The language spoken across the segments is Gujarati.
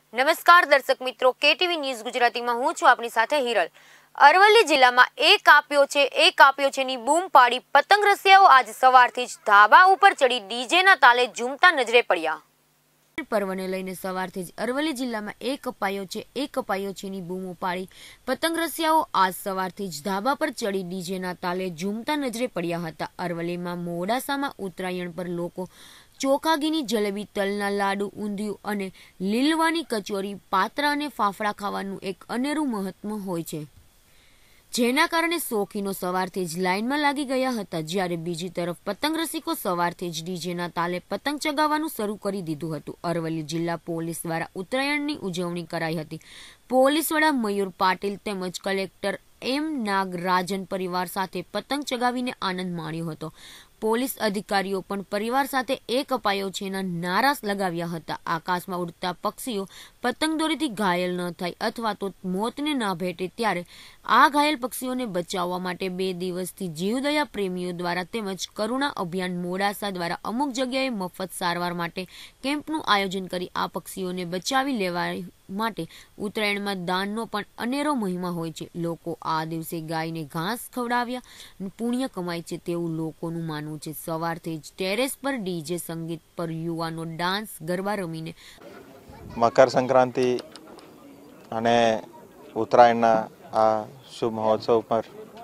નમસ્કાર દર્શક મિત્રો, કેટીવી ન્યૂઝ ગુજરાતીમાં હું છું આપની સાથે હિરલ। અરવલ્લી જિલ્લામાં એક આપ્યો છે ની બૂમ પાડી પતંગ રસિયાઓ આજ સવારથી જ ધાબા ઉપર ચડી ડીજેના તાલે ઝૂમતા નજરે પડ્યા। પર્વને લઈને સવારથી જ અરવલ્લી જિલ્લામાં એક અપાયો છે ની બૂમો પાડી પતંગ રસિયાઓ આજ સવારથી જ ધાબા પર ચડી ડીજેના તાલે ઝૂમતા નજરે પડ્યા હતા। અરવલ્લીમાં મોડાસામાં ઉત્તરાયણ પર લોકો ચોખાગીની જલેબી, તલના લાડુ, ઊંધિયું અને લીલવાની કચોરી, પાત્રા અને ફાફડા ખાવાનું એક અનેરું મહત્વ હોય છે, જેના કારણે શોખીનો સવારથી જ લાઇનમાં લાગી ગયા હતા। જ્યારે બીજી તરફ પતંગ રસિકો સવારથી જ ડીજેના તાલે પતંગ ચગાવવાનું શરૂ કરી દીધું હતું। અરવલ્લી જિલ્લા પોલીસ દ્વારા ઉત્તરાયણની ઉજવણી કરાઈ હતી। પોલીસ વડા મયુર પાટીલ તેમજ કલેક્ટર એમ નાગરાજન પરિવાર સાથે પતંગ ચગાવીને આનંદ માણ્યો હતો। પોલીસ અધિકારીઓ પણ પરિવાર સાથે એક અપાયો છેના નારા લગાવ્યા હતા। આકાશમાં ઉડતા પક્ષીઓ પતંગ દોરીથી ઘાયલ ન થાય અથવા તો મોતને ના ભેટે, ત્યારે આ ઘાયલ પક્ષીઓને બચાવવા માટે 2 દિવસથી જીવદયા પ્રેમીઓ દ્વારા તેમજ કરુણા અભિયાન મોડાસા દ્વારા અમુક જગ્યાએ મફત સારવાર માટે કેમ્પનું આયોજન કરી આ પક્ષીઓને બચાવી લેવા માટે ઉત્તરાયણમાં દાનનો પણ અનેરો મહિમા હોય છે। લોકો આ દિવસે ગાયને ઘાસ ખવડાવ્યા પુણ્ય કમાય છે તેવું લોકોનું માનવું છે। સવારથી જ ટેરેસ પર ડીજે સંગીત પર યુવાનો ડાન્સ ગરબા રમીને મકર સંક્રાંતિ અને ઉત્તરાયણના આ શુભ મહોત્સવ પર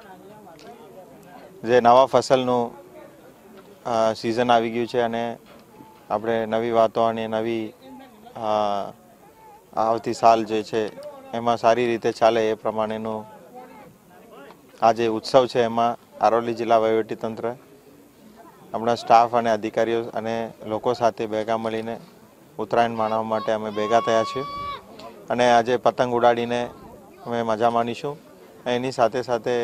જે નવા ફસલનું સિઝન આવી ગયું છે અને આપણે નવી વાતો અને નવી આવતી સાલ જે છે એમાં સારી રીતે ચાલે એ પ્રમાણેનું આ જે ઉત્સવ છે એમાં અરવલ્લી જિલ્લા વહીવટીતંત્ર આપણા સ્ટાફ અને અધિકારીઓ અને લોકો સાથે ભેગા મળીને ઉત્તરાયણ માણવા માટે અમે ભેગા થયા છીએ અને આજે પતંગ ઉડાડીને અમે મજા માણીશું। એની સાથે સાથે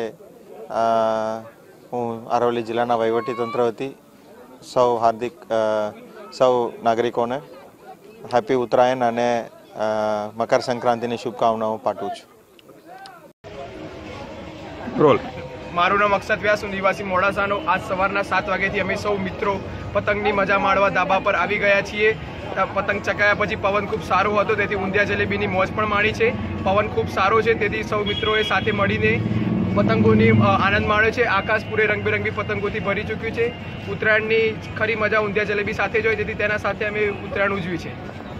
હું અરવલ્લી જિલ્લાના વહીવટીતંત્ર વતી સૌ નાગરિકોને હેપી ઉત્તરાયણ અને મકર સંક્રાંતિની શુભકામનાઓ પાઠવું છું। મારું નામ અક્ષત વ્યાસ, હું નિવાસી મોડાસાનો। આજ સવારના 7 વાગ્યાથી અમે સૌ મિત્રો પતંગની મજા માણવા ધાબા પર આવી ગયા છીએ। પતંગ ચકાયા પછી પવન ખૂબ સારો હતો, તેથી ઊંધિયા જલેબીની મોજ પણ માણી છે। પવન ખૂબ સારો છે, તેથી સૌ મિત્રોએ સાથે મળીને પતંગોની આનંદ માણ્યો છે। આકાશ પૂરે રંગબેરંગી પતંગોથી ભરી ચૂક્યું છે। ઉત્તરાયણની ખરી મજા ઊંધિયા જલેબી સાથે જ હોય, તેથી તેના સાથે અમે ઉત્તરાયણ ઉજવી છે।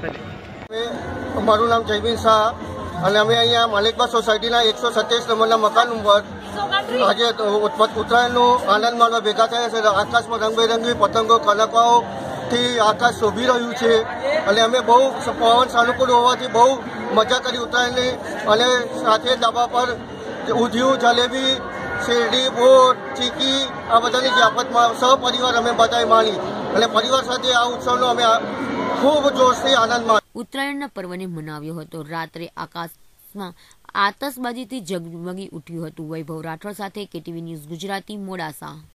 મારું નામ જયવીન શાહ અને અમે અહીંયા માલિકબા સોસાયટીના 127 નંબરના મકાન ઉપર આજે ઉત્તરાયણનો આનંદ માણવા ભેગા થયા છે। આકાશમાં રંગબેરંગી પતંગો કલકવાઓથી આકાશ શોભી રહ્યું છે અને અમે બહુ પવન સાનુકૂળ હોવાથી બહુ મજા કરી ઉત્તરાયણની અને સાથે ધાબા પર ઊંધિયું, જલેબી, શેરડી, બોટ, ચીકી આ બધાની જયાફતમાં સહપરિવાર અમે બધાએ માણી અને પરિવાર સાથે આ ઉત્સવનો અમે ખૂબ જોશથી આનંદ માણ્યો। ઉત્તરાયણના પર્વને મનાવ્યો હતો। રાત્રે આકાશમાં આતશબાજીથી ઝગમગી ઉઠ્યું હતું। વૈભવ રાઠોડ સાથે કેટીવી ન્યૂઝ ગુજરાતી, મોડાસા।